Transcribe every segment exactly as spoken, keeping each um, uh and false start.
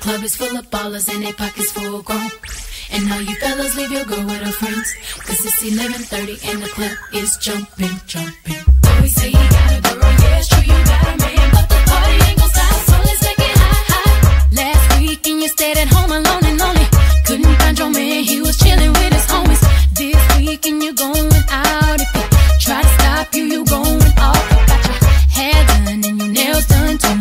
club is full of ballers and they pockets full grown. And all you fellas leave your girl with her friends, cause it's eleven thirty and the club is jumping, jumping. Always say you got a girl, yeah it's true you got a man, but the party ain't gon' stop, so let's make it hot, hot. Last weekend you stayed at home alone and lonely, couldn't find your man, he was chilling with his homies. This weekend you're going out, if you try to stop you, you going off. You got your hair done and your nails done too.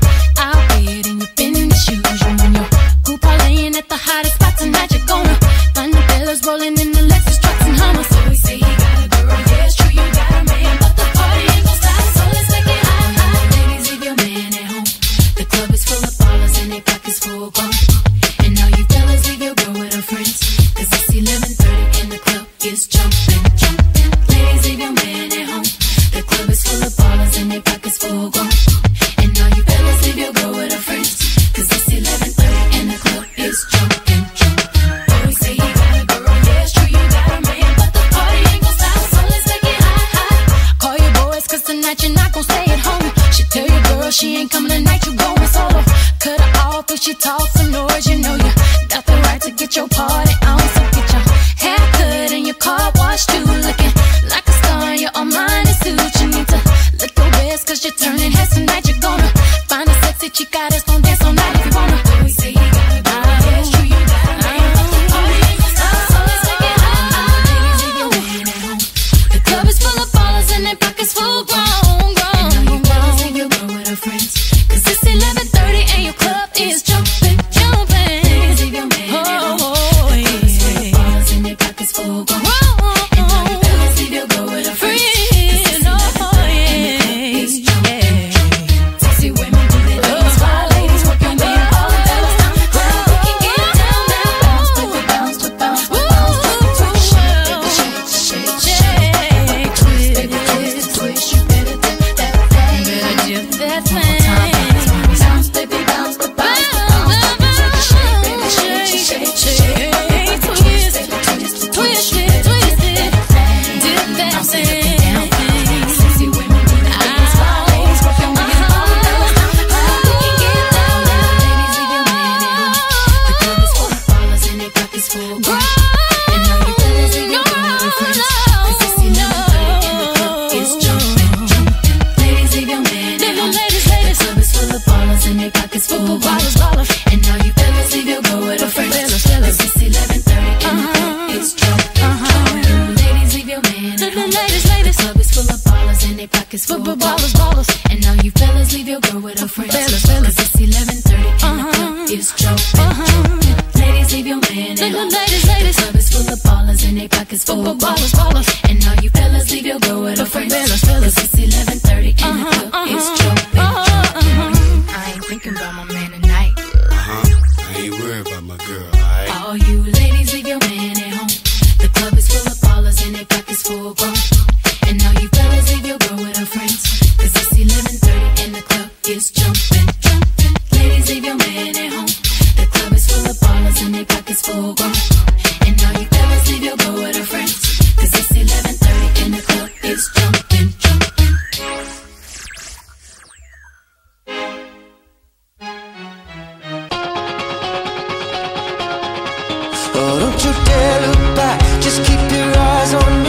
Outfit and you fitting the shoes, you and your group parlaying at the hottest spot tonight. You're gonna find the fellas rolling in the Lexus trucks and Hummers. So we say you got a girl, yeah it's true you got a man, but the party ain't gon' stop, so let's make it hot, hot. Ladies, leave your man at home, the club is full of ballers and they pockets full grown. And all you fellas leave your girl with her friends, cause it's eleven thirty and the club is jumping, jumping. Ladies, leave your man at home, the club is full of ballers and they pockets full grown. And all you fellas leave your girl with her friends, cause it's eleven thirty and the club is jumping, jumping. Always say you got a girl, yeah it's true you got a man, but the party ain't gon' stop, so let's make it hot, hot. Call your boys cause tonight you're not gon' stay at home. She tell your girl she ain't coming tonight, you going solo. Cut her off if she talks some noise, you know you got the right to get your party on. So get your hair cut and your car washed too, looking like a star in your Armani suit. You need to look your best cause you're turning heads tonight. You're gonna find a sexy chica that's gon' dance all night if you wanna. We say you got a girl, yeah it's true you got a man, but the party ain't gon' stop, so let's make it hot, hot. Ladies, leave your man at home, the club is full of ballers and their pockets full grown, grown. And all you fellas leave your girl with her friends, cause it's eleven thirty and your club is jumping, jumping. Ladies, leave your man at home, the club is full of ballers and their pockets full grown. And all you fellas leave your girl with her friends, cause it's eleven thirty and the club is jumping, jumping. Sexy women do their things, wild ladies work your man, all the fellas on the ground. We can get down now, bounce, baby, bounce, bounce, bounce, bounce, baby, twist, baby, shake, shake, shake, twist, baby, twist, twist. You better dip that thing, better dip that thing. Bounce, baby, bounce, bounce, bounce, baby, shake, baby, shake, shake, shake, twist, baby, twist, twist, twist, dip that thing. Sexy women do their things, wild ladies work your man, all the fellas on the ground. We can get down now, ladies, leave your man at home, the club is full of ballers and their pockets full grown. And all you fellas leave your girl with her friends, cause it's eleven thirty and the club is jumping, jumping. Ladies, leave your man at home, the club is full of ballers and their pockets full grown. And all you fellas leave your girl with her friends, cause it's eleven thirty and the club is jumping, jumping. Ladies, leave your man at home, the club is full of ballers and their pockets full grown. And all you fellas leave your girl with her friends, cause it's eleven thirty and the club is jumping, jumping. Ladies, leave your man at home, the club is full of ballers and their pockets full grown. And all you fellas leave your girl with her friends, cause it's eleven thirty and the club is jumping, jumping. I ain't thinking about my man tonight. Uh-huh. I ain't worried about my girl, alright? All you ladies leave your man at home, the club is full of ballers and their pockets full grown. And all you fellas leave your girl with her friends, cause it's eleven thirty and the club is jumping, jumping. Ladies, leave your man at home, the club is full of ballers and their pockets full grown. And all you fellas leave your girl with her friends, cause it's eleven thirty and the club is jumping, jumping. Oh, don't you dare look back, just keep your eyes on me.